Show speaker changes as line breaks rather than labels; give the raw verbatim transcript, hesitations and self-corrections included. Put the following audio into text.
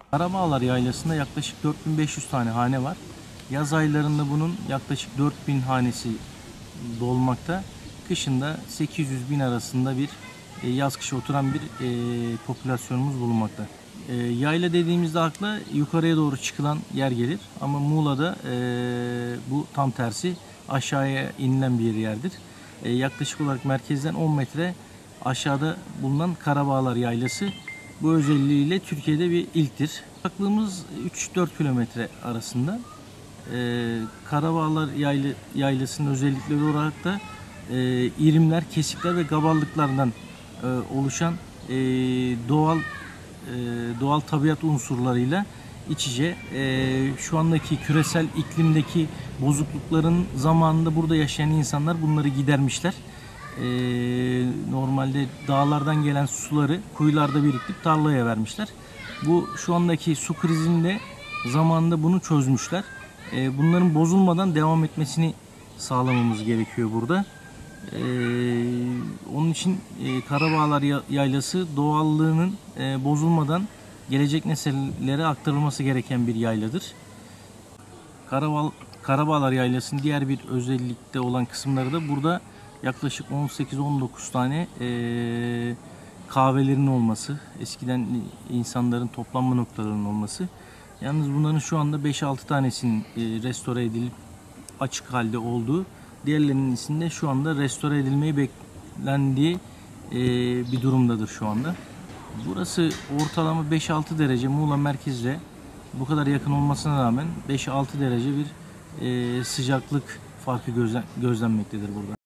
Karabağlar Yaylası'nda yaklaşık dört bin beş yüz tane hane var. Yaz aylarında bunun yaklaşık dört bin hanesi dolmakta. Kışında sekiz yüz bin arasında bir e, yaz kışı oturan bir e, popülasyonumuz bulunmakta. E, yayla dediğimizde akla yukarıya doğru çıkılan yer gelir. Ama Muğla'da e, bu tam tersi, aşağıya inilen bir yerdir. E, yaklaşık olarak merkezden on metre aşağıda bulunan Karabağlar Yaylası bu özelliğiyle Türkiye'de bir ilktir. Uzaklığımız üç dört kilometre arasında. Ee, Karabağlar Yaylı, Yaylası'nın özellikleri olarak da e, irimler, kesikler ve gaballıklardan e, oluşan e, doğal e, doğal tabiat unsurlarıyla iç içe. E, şu andaki küresel iklimdeki bozuklukların zamanında burada yaşayan insanlar bunları gidermişler. Ee, normalde dağlardan gelen suları kuyularda biriktirip tarlaya vermişler. Bu şu andaki su krizinde zamanında bunu çözmüşler. Ee, bunların bozulmadan devam etmesini sağlamamız gerekiyor burada. Ee, onun için e, Karabağlar Yaylası doğallığının e, bozulmadan gelecek nesillere aktarılması gereken bir yayladır. Karabağ, Karabağlar Yaylası'nın diğer bir özellikte olan kısımları da burada yaklaşık on sekiz on dokuz tane e, kahvelerin olması, eskiden insanların toplanma noktalarının olması. Yalnız bunların şu anda beş altı tanesinin e, restore edilip açık halde olduğu, diğerlerinin içinde şu anda restore edilmeyi beklendiği e, bir durumdadır şu anda. Burası ortalama beş altı derece Muğla merkezle bu kadar yakın olmasına rağmen beş altı derece bir e, sıcaklık farkı gözlen, gözlenmektedir burada.